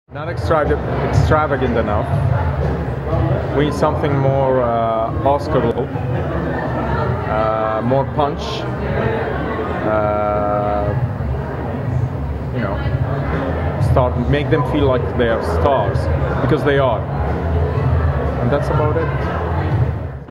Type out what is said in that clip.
Not extravagant enough. We need something more Oscar-level, more punch. Make them feel like they are stars, because they are, and that's about it.